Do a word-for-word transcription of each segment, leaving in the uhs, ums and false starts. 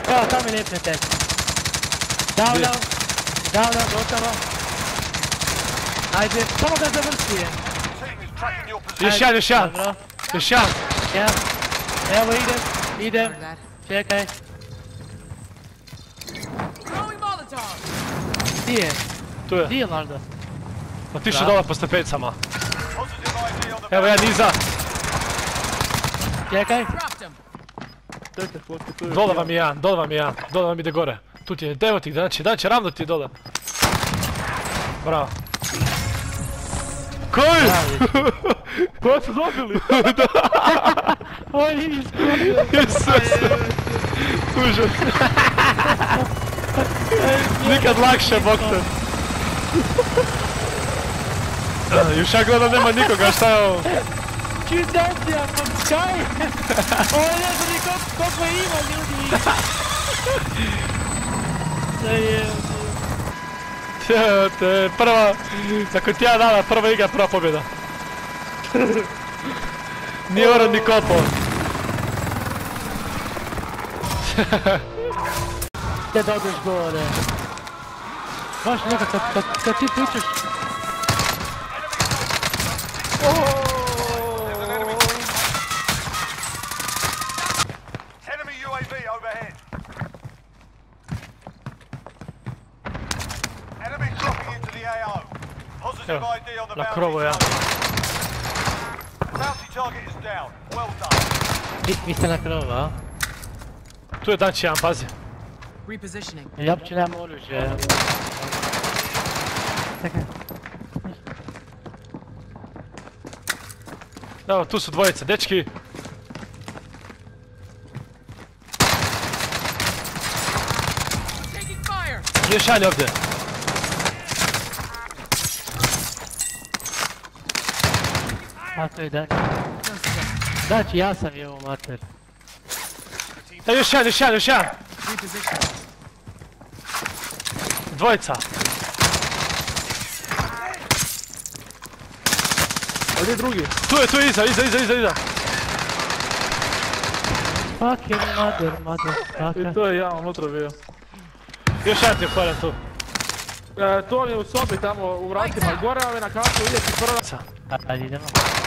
Evo, tam je neprijatelj. Down, down. Down, down, gotovo. Ajde, samo da završi je. Još jedan, još jedan. Još jedan. Evo idem, idem. Čekaj. Di je? Tu je. Di je Lardo? Otišao dole po stepenicama. Evo ja niza. Čekaj. Dole vam je jedan, dole vam je jedan. Dole vam ide gore. Tu ti je, evo ti, znači, znači, ravno ti je dole. Bravo. Koji? Koji su dobili? Ovo nije iskudio. Isuse. Užas. Nikad lakše, bok te. Još ja gledam nema nikoga, šta je ovo? Čudacija, pa kaj? Ovo ne znam ni koliko ima ljudi. Da je... Evo te, prva, nakon tjedan dana, prva igra, prva pobjeda. Nije orad ni kopao. Gdje da odeš gore? Baš nekako, kad ti pričaš... Evo, na krovu ja. Vi ste na krovu, a? Tu je danči jedan, pazi. Ja uopće nemam oružje. Čekaj. Evo, tu su dvojice, dečki. Još jedan je ovdje. A to je Dači. Dači, ja sam je ovo mater. E, još jedan, još jedan, još jedan. Dvojica. Ovdje je drugi. Tu je, tu je iza, iza, iza, iza, iza. Fucking mother, mother, fucker. I to je ja unutra bio. Još jedan ti je pored tu. E, to je u sobi tamo u vratima, gore ove na kapu ideti prva. Ajde idemo.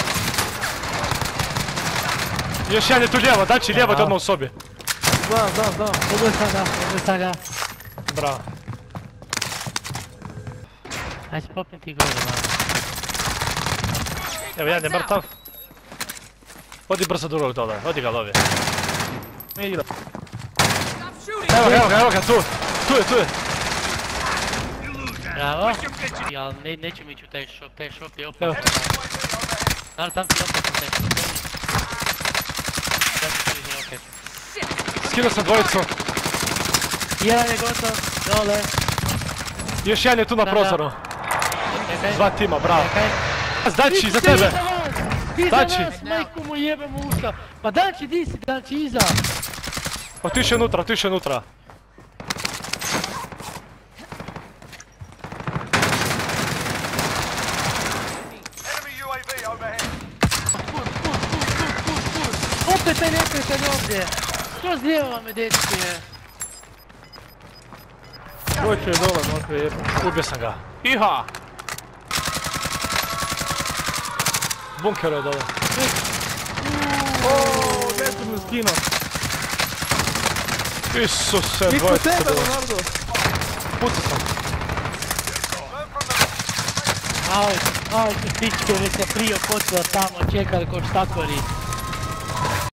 Još jedan je tu lijevo, dači lijevo je odmah u sobi. Znam, znam, znam. Ubio sam ga, ubio sam ga. Bravo. Ajde se popni ti gore, man. Evo jedan je mrtav. Odi brzo do drugog dole, odi ga lovi. Ne igra. Evo ga, evo ga, evo ga, tu. Tu je, tu je. Bravo. Ja, ne, neću mi ići u taj shop, taj shop je opet. Evo. Naravno, tam ti opet u taj shop. Da ću ti opet. Skinuo sam dvojicu. Jedan je gotov, dole. Još jedan je tu na prozoru. Čekaj. Dva tima, bravo. Dači, za tebe. Ti za Dači. nas, majku mu jebem u usta. Pa Dači, di si, Dači, iza. Otišao je unutra, otišao je unutra. Opet taj neprijatelj ovdje. Što zlijeva me, dečki je? Hoće je dole, možda je jebno. Ubio sam ga. Iha! Bunker je dole. Oooo, gdje sam mu skinuo? Isuse, Ispod dvojica tebe, dole. Leonardo! Pucao sam. Aj, aj, pičke, već se prije počela tamo čekali ko štakori.